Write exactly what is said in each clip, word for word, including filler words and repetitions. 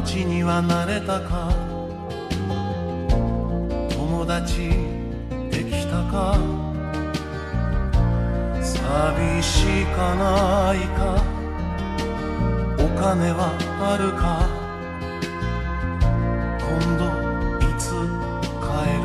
街には慣れたか、友達できたか、寂しかないか、お金はあるか、今度いつ帰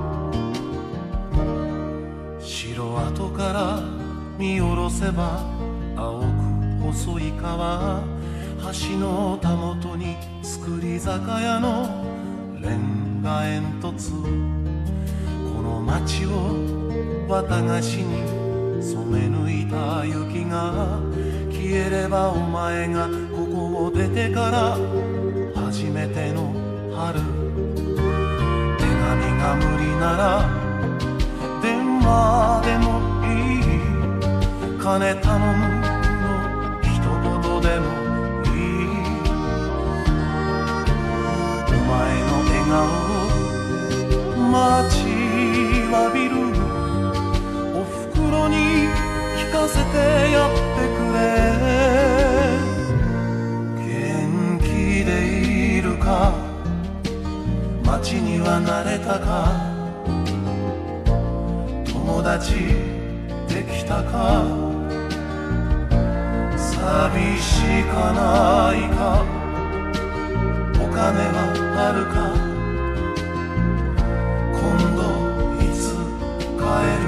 る。城跡から見下ろせば青く細い川、橋のたもとに造り酒屋のレンガ煙突。この街を綿菓子に染め抜いた雪が消えれば、お前がここを出てから初めての春。手紙が無理なら電話でもいい、金頼むの一言でもいい。お前の笑顔を待ちわびる。おふくろに聞かせてやってくれ。元気でいるか、街には慣れたか、友達できたか、寂しかないか、お金はあるか、今度いつ帰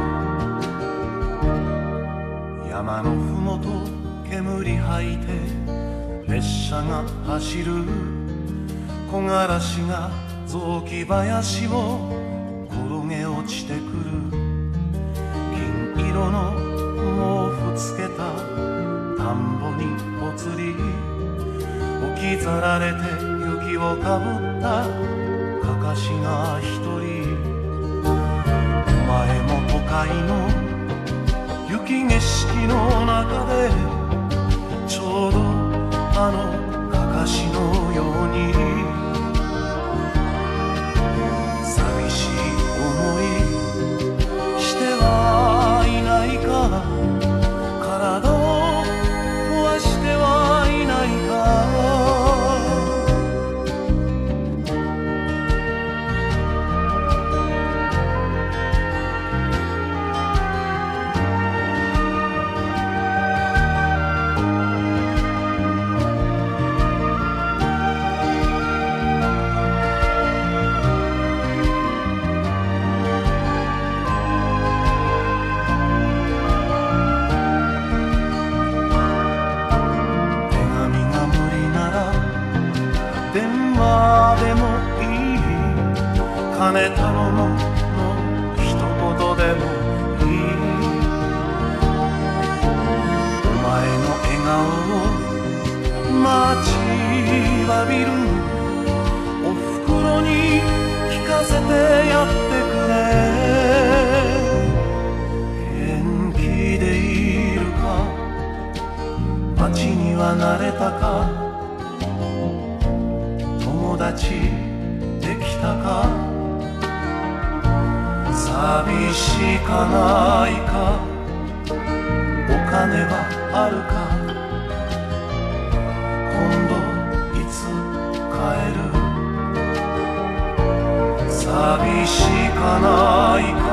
る。山のふもと煙吐いて列車が走る。木枯らしが雑木林を転げ落ちてくる。金色の毛布つけた田んぼにぽつり、置き去られて雪をかぶったかかしが一人。お前も都会の雪景色の中でちょうどあのかかしのように寂しい思いしてはいないか、体を壊してはいないか。でもいい、金頼むの一言でもいい。お前の笑顔を待ちわびる。おふくろに聞かせてやってくれ。元気でいるか、街には慣れたか、友達できたか、寂しかないか、お金はあるか、今度いつ帰る。寂しかないか